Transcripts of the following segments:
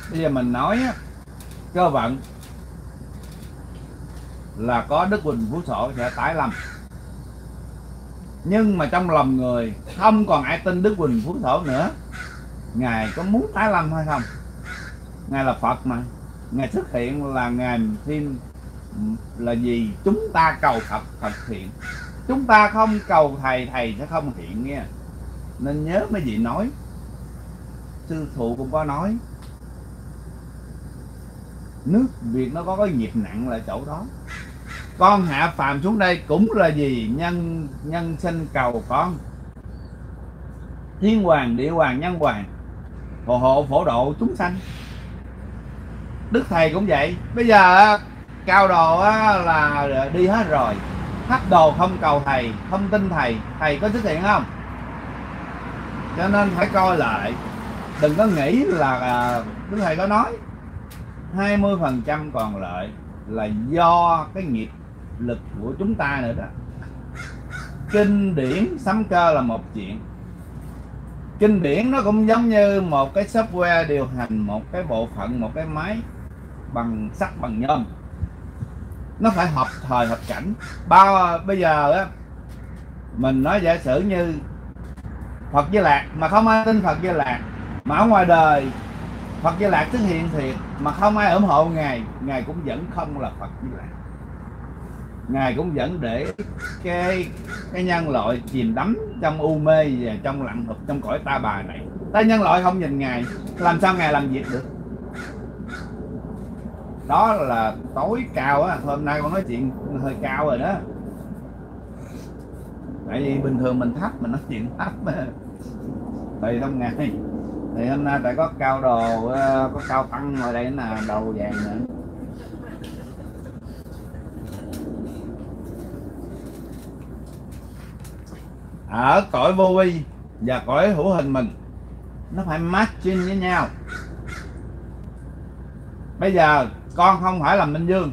Bây giờ mình nói á, cơ vận là có Đức Huỳnh Phú Sổ sẽ tái lâm, nhưng mà trong lòng người không còn ai tin Đức Huỳnh Phú Sổ nữa. Ngài có muốn tái lâm hay không? Ngài là Phật mà, Ngài xuất hiện là Ngài xin là gì? Chúng ta cầu Phật, Phật hiện. Chúng ta không cầu thầy, thầy sẽ không hiện nghe. Nên nhớ mấy vị nói, sư phụ cũng có nói, nước Việt nó có cái nghiệp nặng là chỗ đó. Con hạ phàm xuống đây cũng là gì? Nhân sinh cầu con. Thiên hoàng, địa hoàng, nhân hoàng, phù hộ phổ độ chúng sanh. Đức thầy cũng vậy. Bây giờ cao đồ là đi hết rồi, thấp đồ không cầu thầy, không tin thầy, thầy có xuất hiện không? Cho nên phải coi lại. Đừng có nghĩ là Đức thầy có nói 20% còn lại là do cái nghiệp lực của chúng ta nữa đó. Kinh điển sấm cơ là một chuyện. Kinh điển nó cũng giống như một cái software điều hành một cái bộ phận, một cái máy bằng sắt, bằng nhôm. Nó phải hợp thời hợp cảnh. Bây giờ á, mình nói giả sử như Phật Di Lạc mà không ai tin Phật Di Lạc, mà ở ngoài đời Phật Di Lạc xuất hiện thiệt mà không ai ủng hộ Ngài, Ngài cũng vẫn không là Phật Di Lạc. Ngài cũng vẫn để cái nhân loại chìm đắm trong u mê và trong lặng thục, trong cõi ta bà này. Ta nhân loại không nhìn Ngài, làm sao Ngài làm việc được? Đó là tối cao á. Hôm nay con nói chuyện hơi cao rồi đó. Tại vì bình thường mình thấp, mình nói chuyện thấp mà. Tùy trong ngày. Thì hôm nay tại có cao đồ, có cao tăng ở đây là đầu vàng nữa. Ở cõi vô vi và cõi hữu hình mình, nó phải matching với nhau. Bây giờ con không phải là Minh Dương,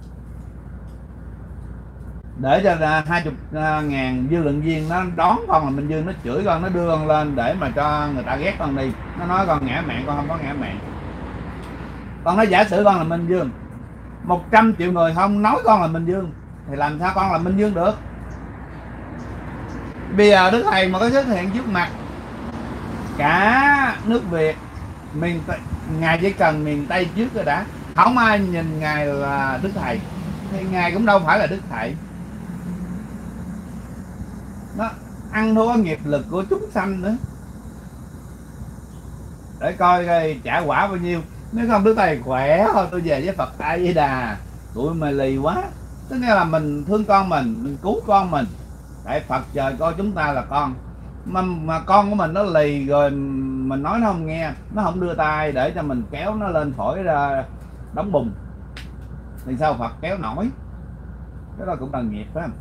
để cho 20.000 dư luận viên nó đón con là Minh Dương, nó chửi con, nó đưa con lên để mà cho người ta ghét con đi. Nó nói con ngã mạn, con không có ngã mạn. Con nói giả sử con là Minh Dương, 100 triệu người không nói con là Minh Dương, thì làm sao con là Minh Dương được? Bây giờ Đức Thầy mà có xuất hiện trước mặt cả nước Việt, Ngài chỉ cần miền Tây trước rồi đã, không ai nhìn Ngài là Đức Thầy thì Ngài cũng đâu phải là Đức Thầy. Nó ăn thua nghiệp lực của chúng sanh nữa, để coi trả quả bao nhiêu. Nếu không Đức Thầy khỏe thôi, tôi về với Phật A Di Đà, tụi mày lì quá. Tức nghĩa là mình thương con mình cứu con mình. Tại Phật trời coi chúng ta là con, mà con của mình nó lì rồi, mình nói nó không nghe, nó không đưa tay để cho mình kéo nó lên phổi ra đóng bùn, thì sao Phật kéo nổi? Cái đó cũng là nghiệp phải không?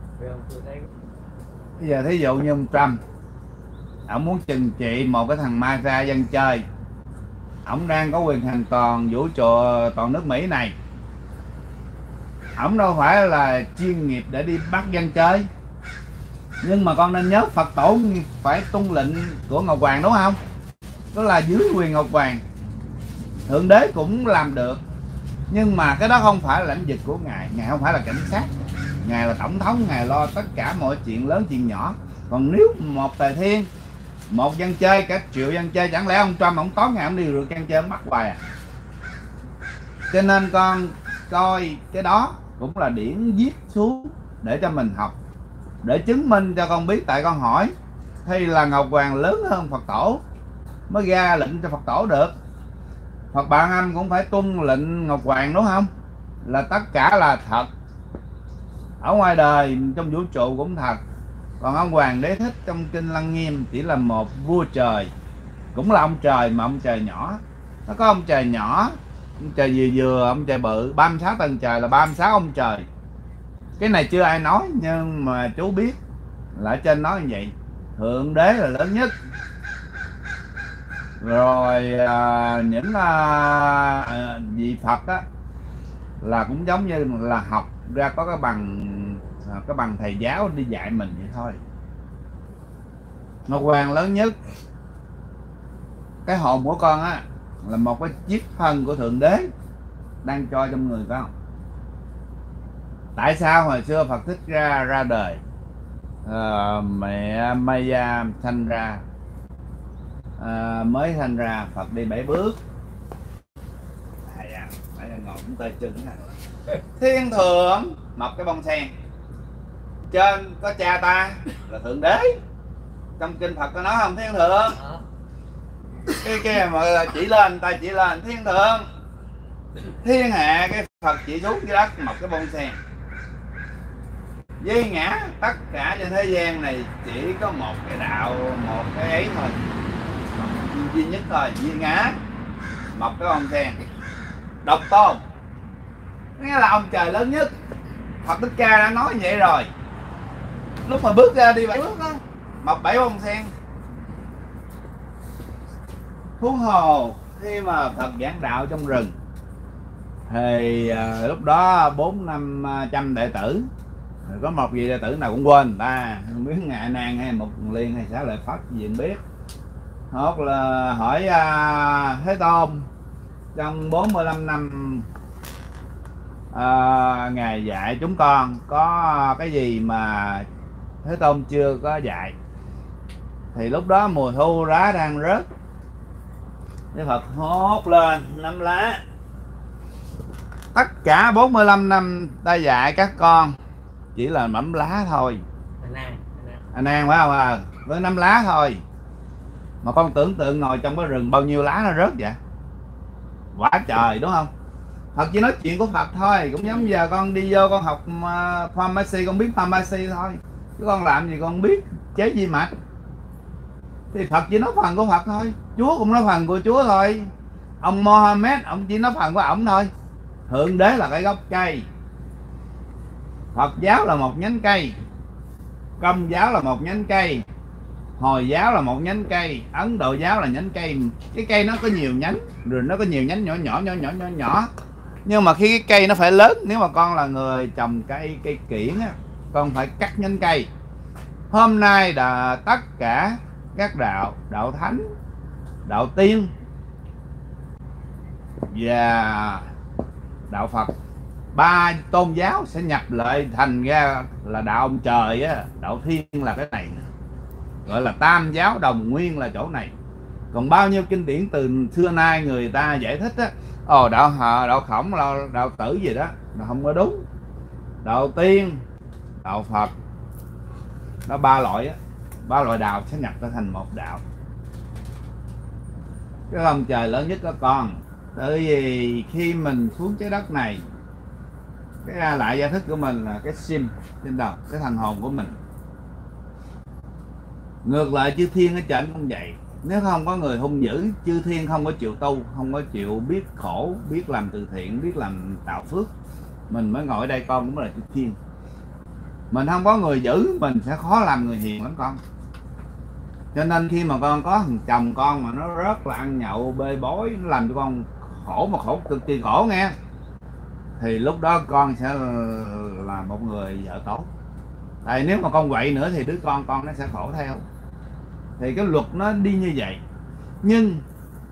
Bây giờ thí dụ như ông Trump, ông muốn trừng trị một cái thằng ma ra dân chơi, ông đang có quyền hoàn toàn vũ trụ toàn nước Mỹ này, ông đâu phải là chuyên nghiệp để đi bắt dân chơi. Nhưng mà con nên nhớ Phật tổ phải tuân lệnh của Ngọc Hoàng, đúng không? Đó là dưới quyền Ngọc Hoàng. Thượng đế cũng làm được, nhưng mà cái đó không phải là lãnh vực của Ngài. Ngài không phải là cảnh sát, Ngài là tổng thống, Ngài lo tất cả mọi chuyện lớn chuyện nhỏ. Còn nếu một tề thiên, một dân chơi, cả triệu dân chơi, chẳng lẽ ông Trump ông tối ngày ông đi rượt dân chơi ông bắt hoài à? Cho nên con coi cái đó cũng là điển viết xuống để cho mình học, để chứng minh cho con biết. Tại con hỏi hay là Ngọc Hoàng lớn hơn Phật tổ mới ra lệnh cho Phật tổ được. Phật Bạn Âm cũng phải tuân lệnh Ngọc Hoàng, đúng không? Là tất cả là thật, ở ngoài đời trong vũ trụ cũng thật. Còn ông Hoàng Đế Thích trong kinh Lăng Nghiêm chỉ là một vua trời, cũng là ông trời mà ông trời nhỏ. Nó có ông trời nhỏ, ông trời vừa vừa, ông trời bự, 36 tầng trời là 36 ông trời. Cái này chưa ai nói, nhưng mà chú biết là ở trên nói như vậy. Thượng đế là lớn nhất. Rồi những vị Phật á là cũng giống như là học ra có cái bằng thầy giáo đi dạy mình vậy thôi. Ngọc Hoàng lớn nhất. Cái hồn của con á là một cái chiếc thân của Thượng Đế đang cho trong người con. Tại sao hồi xưa Phật Thích ra đời, mẹ Maya sanh ra, mới sanh ra Phật đi 7 bước, phải ngồi cũng tay chân này. Thiên thượng mọc cái bông sen, trên có cha ta là Thượng Đế. Trong kinh Phật có nói không? Thiên thượng cái kia mà chỉ lên, tay chỉ lên thiên thượng. Thiên hạ cái Phật chỉ xuống dưới đất mọc cái bông sen. Duy ngã tất cả trên thế gian này chỉ có một cái đạo, một cái ấy thôi, duy nhất thôi, duy ngã mọc cái bông sen. Độc tôn nghĩa là ông trời lớn nhất. Phật Thích Ca đã nói vậy rồi. Lúc mà bước ra đi 7 bước đó, mọc 7 bông sen. Huống hồ khi mà Phật giảng đạo trong rừng thì lúc đó 400-500 đệ tử, có một vị đệ tử nào cũng quên ta, không biết Ngạ Nan hay Mục Liên hay Xá Lợi Phất gì không biết. Hoặc là hỏi Thế Tôn trong 45 năm Ngài dạy chúng con có cái gì mà Thế Tôn chưa có dạy. Thì lúc đó mùa thu lá đang rớt, Đức Phật hốt lên nắm lá. Tất cả 45 năm ta dạy các con chỉ là mắm lá thôi. A Nan phải không? Với 5 lá thôi. Mà con tưởng tượng ngồi trong cái rừng bao nhiêu lá nó rớt vậy? Quá trời đúng không? Phật chỉ nói chuyện của Phật thôi. Cũng giống giờ con đi vô con học pharmacy, con biết pharmacy thôi, chứ con làm gì con không biết chế vi mạch. Thì Phật chỉ nói phần của Phật thôi, Chúa cũng nói phần của Chúa thôi. Ông Mohammed ông chỉ nói phần của ổng thôi. Thượng Đế là cái gốc cây, Phật giáo là một nhánh cây, Công giáo là một nhánh cây, Hồi giáo là một nhánh cây, Ấn Độ giáo là nhánh cây. Cái cây nó có nhiều nhánh, rồi nó có nhiều nhánh nhỏ. Nhưng mà khi cái cây nó phải lớn, nếu mà con là người trồng cây kiểng á, con phải cắt nhánh cây. Hôm nay là tất cả các đạo thánh, đạo tiên và đạo Phật, 3 tôn giáo sẽ nhập lại thành ra là đạo ông trời á, đạo thiên là cái này, gọi là tam giáo đồng nguyên là chỗ này. Còn bao nhiêu kinh điển từ xưa nay người ta giải thích á, đạo Khổng, đạo Tử gì đó là không có đúng. Đạo tiên, đạo Phật, nó 3 loại á, 3 loại đạo sẽ nhập ra thành một đạo. Cái ông trời lớn nhất đó con. Tại vì khi mình xuống trái đất này, cái lại gia thức của mình là cái sim trên đầu, cái thần hồn của mình. Ngược lại chư thiên ở trên cũng vậy. Nếu không có người hung dữ, chư thiên không có chịu tu, không có chịu biết khổ, biết làm từ thiện, biết làm tạo phước, mình mới ngồi ở đây con cũng là chư thiên. Mình không có người dữ, mình sẽ khó làm người hiền lắm con. Cho nên khi mà con có thằng chồng con mà nó rất là ăn nhậu bê bối, nó làm cho con khổ, mà khổ cực kỳ khổ nghe, thì lúc đó con sẽ là một người vợ tốt. Tại nếu mà con quậy nữa thì đứa con nó sẽ khổ theo. Thì cái luật nó đi như vậy. Nhưng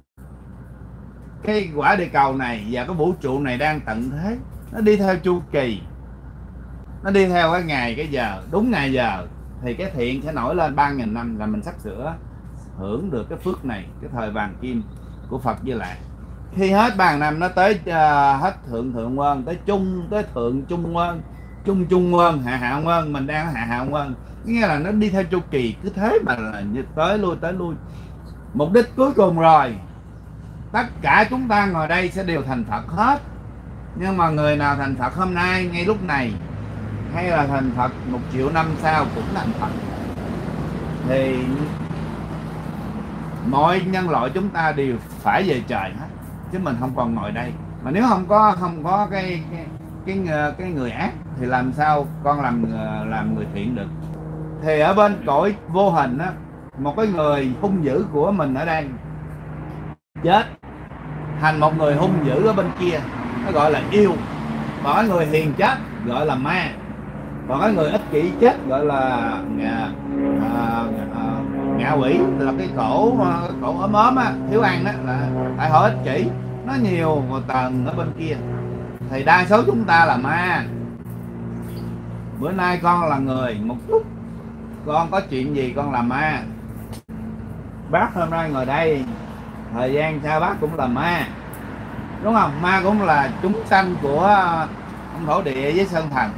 cái quả địa cầu này và cái vũ trụ này đang tận thế, nó đi theo chu kỳ, nó đi theo cái ngày cái giờ, đúng ngày giờ thì cái thiện sẽ nổi lên 3.000 năm là mình sắp sửa hưởng được cái phước này, cái thời vàng kim của Phật Như Lai. Khi hết 3.000 năm nó tới hết thượng quân, tới thượng trung quân, trung quân, hạ quân, mình đang ở hạ quân. Nghĩa là nó đi theo chu kỳ cứ thế mà là tới lui. Mục đích cuối cùng rồi, tất cả chúng ta ngồi đây sẽ đều thành Phật hết. Nhưng mà người nào thành Phật hôm nay ngay lúc này, hay là thành Phật 1 triệu năm sau cũng thành Phật, thì mọi nhân loại chúng ta đều phải về trời hết, chứ mình không còn ngồi đây. Mà nếu không có cái người ác thì làm sao con làm người thiện được? Thì ở bên cõi vô hình á, một cái người hung dữ của mình ở đây chết thành một người hung dữ ở bên kia, nó gọi là yêu. Mà người hiền chết gọi là ma. Còn cái người ích kỷ chết gọi là ngạ quỷ, là cái cổ ốm ốm á, thiếu ăn á, là tại họ ích kỷ. Nó nhiều một tầng ở bên kia. Thì đa số chúng ta là ma. Bữa nay con là người một chút, con có chuyện gì con là ma. Bác hôm nay ngồi đây, thời gian sau bác cũng là ma, đúng không? Ma cũng là chúng sanh của ông thổ địa với sơn thần.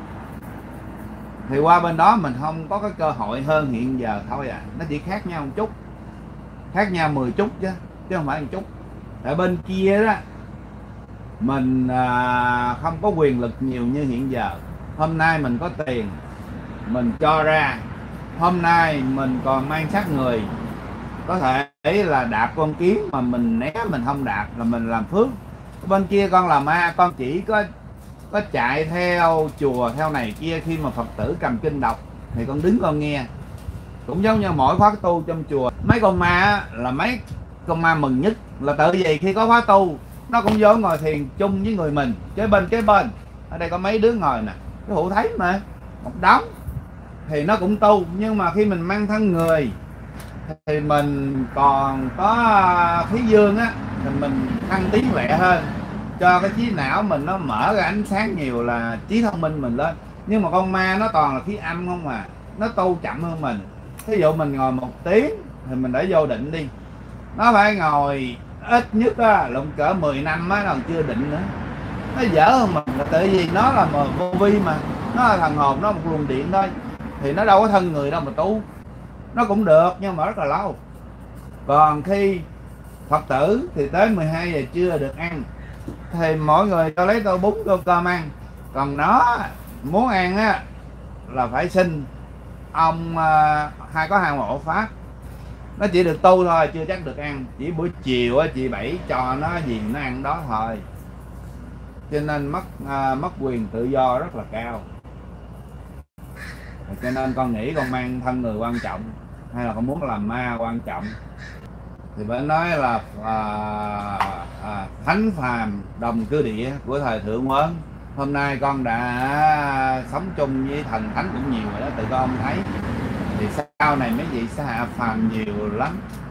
Thì qua bên đó mình không có cái cơ hội hơn hiện giờ thôi à. Nó chỉ khác nhau một chút, khác nhau 10 chút chứ không phải một chút. Tại bên kia đó mình không có quyền lực nhiều như hiện giờ. Hôm nay mình có tiền mình cho ra, hôm nay mình còn mang xác người, có thể là đạp con kiến mà mình né mình không đạp là mình làm phước. Bên kia con là ma, con chỉ có chạy theo chùa theo này kia, khi mà Phật tử cầm kinh đọc thì con đứng con nghe. Cũng giống như mỗi khóa tu trong chùa, mấy con ma là mấy con ma mừng nhất là tự vì khi có khóa tu nó cũng vô ngồi thiền chung với người mình, kế bên ở đây có mấy đứa ngồi nè, cái hữu thấy mà một đống, thì nó cũng tu. Nhưng mà khi mình mang thân người thì mình còn có khí dương á, thì mình thăng tiến lẹ hơn, cho cái trí não mình nó mở ra ánh sáng nhiều, là trí thông minh mình lên. Nhưng mà con ma nó toàn là khí âm không à, nó tu chậm hơn mình. Ví dụ mình ngồi 1 tiếng thì mình đã vô định đi, nó phải ngồi ít nhất á lụng cỡ 10 năm á còn chưa định nữa. Nó dở hơn mình là tại vì nó là vô vi mà, nó là thần hồn, nó một luồng điện thôi, thì nó đâu có thân người đâu mà tu. Nó cũng được nhưng mà rất là lâu. Còn khi Phật tử thì tới 12 giờ trưa được ăn, thì mỗi người cho lấy tô bún tô cơm ăn. Còn nó muốn ăn á là phải xin ông có hàng hộ pháp. Nó chỉ được tu thôi, chưa chắc được ăn. Chỉ buổi chiều á chị Bảy cho nó gì nó ăn đó thôi. Cho nên mất quyền tự do rất là cao. Cho nên con nghĩ con mang thân người quan trọng, hay là con muốn làm ma quan trọng, thì phải nói là thánh phàm đồng cư địa của thời Thượng Huấn. Hôm nay con đã sống chung với thần thánh cũng nhiều rồi đó, tự con thấy. Thì sau này mấy vị sẽ hạ phàm nhiều lắm.